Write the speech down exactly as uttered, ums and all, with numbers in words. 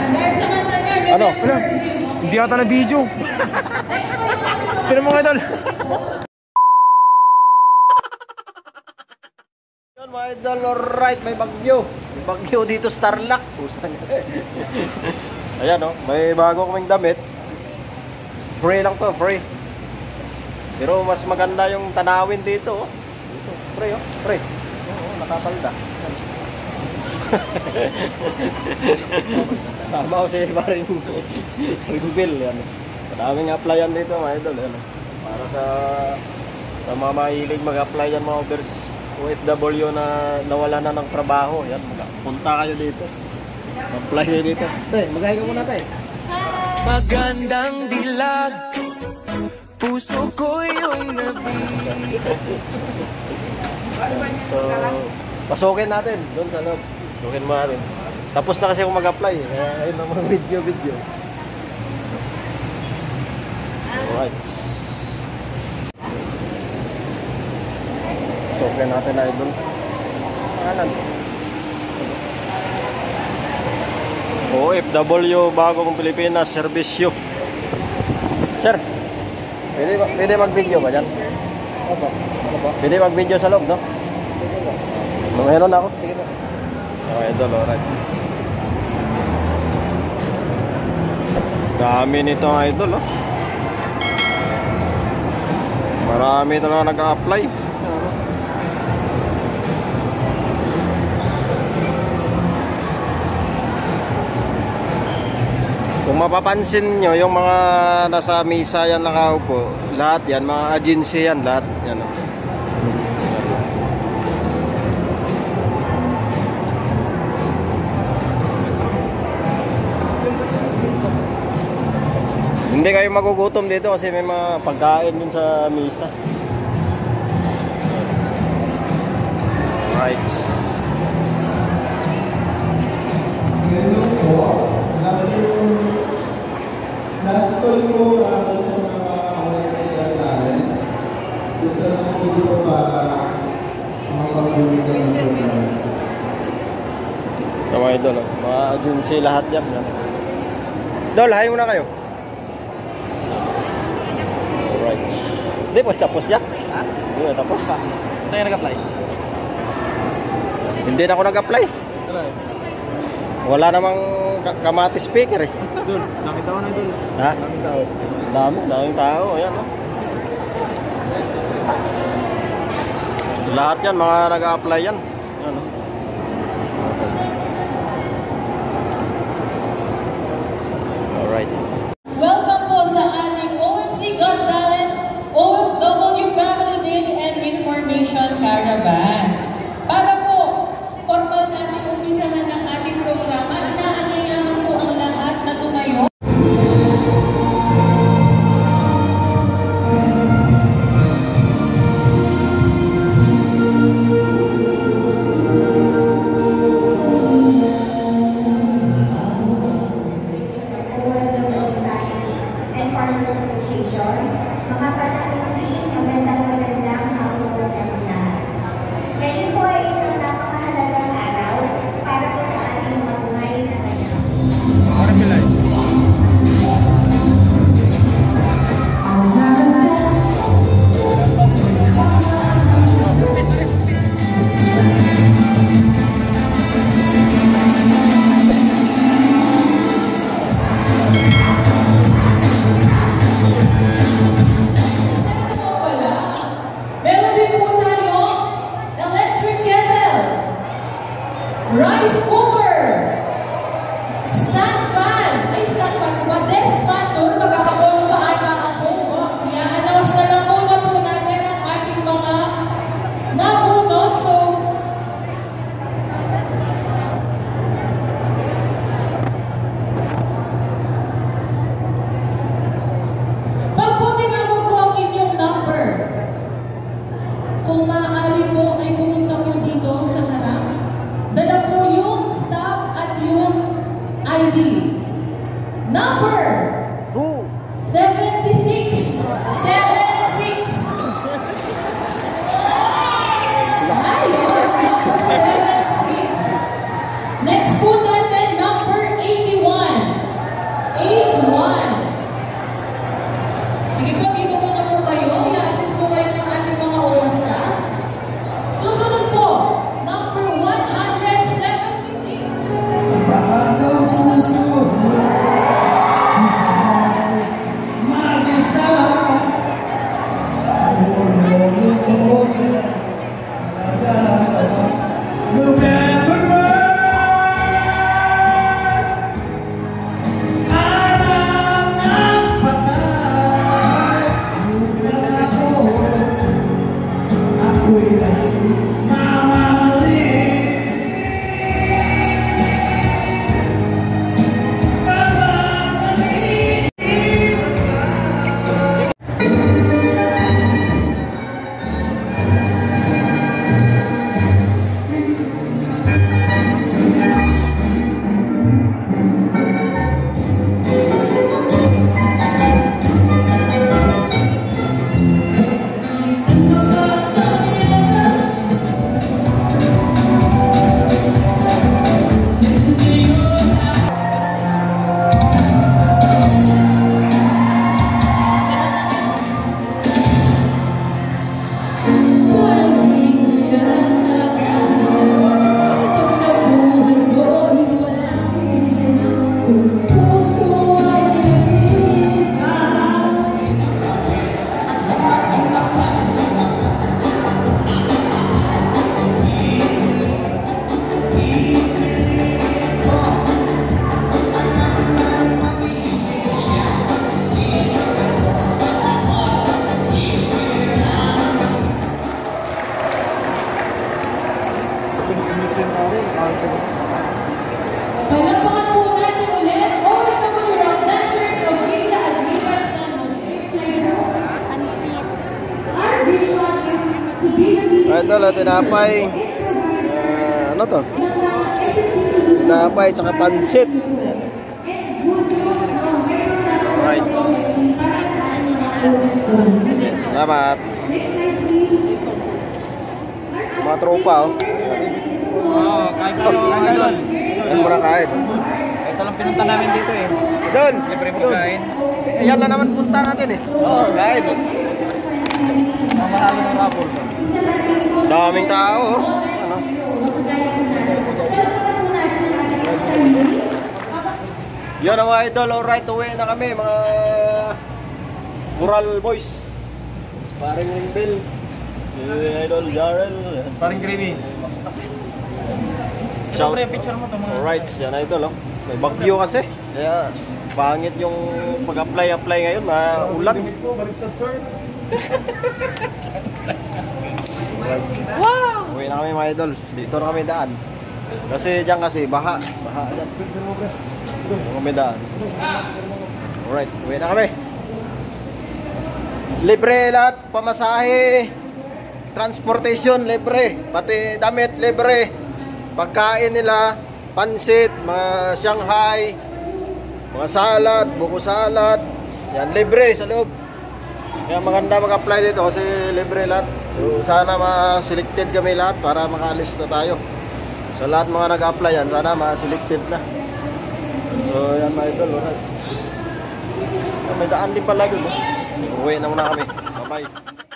Ano? Ano? Hindi ata na video. Sino mga idol? Yan mga idol, alright, may bagyo. May bagyo dito sa Tarlac. Ayan o, oh, may bago kaming damit. Free lang to, free. Pero mas maganda yung tanawin dito oh. Dito, free oh, free. Oo, nakapalda. Sama ko si Baring Ringbill yan. Madaming applyan dito mga idol yan. Para sa sa mga mahilig mag-apply yan mga overseas O F W na nawala na ng trabaho. Yan, punta kayo dito. Apply kayo dito. Tay, magahay ka muna tay. Magandang dilag, puso ko yung nabig. So, pasukin natin doon sa loob. Pasukin mo natin. Tapos na kasi ako mag-apply. Kaya ayun ang mga video-video. Alright. Pasukin natin na doon. Kanan. O F W, Bagong Pilipinas, Serbisyo. Sir, pwede, pwede mag-video ba dyan? Opo. Pwede mag-video sa loob, no? Meron ako. Sige na. Okay, idol, alright. Dami nito ang idol, oh. Marami talaga nag-a-apply. Kung mapapansin nyo, yung mga nasa misa yan nakaupo, lahat yan, mga agency yan, lahat yan. Oh. Hindi kayo magugutom dito kasi may mga pagkain din sa misa. Right. Last call ko para sa mga university talent. Dito na po dito para makapagbulit ng program. Mga idol, mga agency lahat yan. Dol, hay muna kayo. Alright. Hindi po, tapos yan. Ha? Hindi po, tapos. Saan ka nag-apply? Hindi na ako nag-apply. Wala namang kamati speaker eh. Dol, daming tao na dol. Ha? Daming tao. Dami, daming tao. Ayan oh. Lahat yan, mga nag-a-apply yan. Ayan oh. Alright. Welcome po sa ating O F C Got Talent O F W Family Day and Information Caravan. Para po, formal natin umpisahan ng ating programa, inaanyayahan po ang lahat na tumayo. Rice cooker, stand fan, ay stand fan po ba? Desk fan, so magkakakulo pa ata ako. I-announce na lang muna po natin ang ating mga nabunod. So, pag po tinawag ko ang inyong number, kung maaari po ay pumunta po dito sa harap. Dala po yung staff at yung I D. Number seventy-six. seventy-six. Ay, seventy-six. Next po natin, number eighty-one. idol, oh, tinapay. Ah, ano to? Tinapay, tsaka pansit. Alright. Salamat. Mga tropa, oh. Oo, kahit ano, idol. Yan muna kain. Ito lang pinunta namin dito eh. Doon! Libre pagkain. Ayan na naman punta natin eh. Oo, kain. Mamahalo ng rapol. Daming tao, oh. Ano? Yan ang mga idol, alright, uwi na kami, mga Coral Boys. Paring Rimbil, si Idol Jarrell. Paring gravy. Shout. Picture mo to mga. Alright, yan idol, oh. May bagyo kasi. Kaya pangit yung pag-apply-apply ngayon, maulan. Wow! Uwi na kami mga idol. Dito na kami daan. Kasi diyan kasi baha. Baha dyan. Dito kami daan. Alright, uwi na kami. Libre lahat, pamasahe, transportation libre, pati damit libre, pagkain nila, pansit, mga Shanghai, mga salad, buko salad, yan libre sa loob. Kaya maganda mag-apply dito kasi libre lahat. So sana ma-selected kami lahat para makaalis na tayo. So lahat mga nag-apply yan, sana ma-selected na. So yan mga idol, alright. May daan din pala dun, oh. Uwi na muna kami. Bye-bye.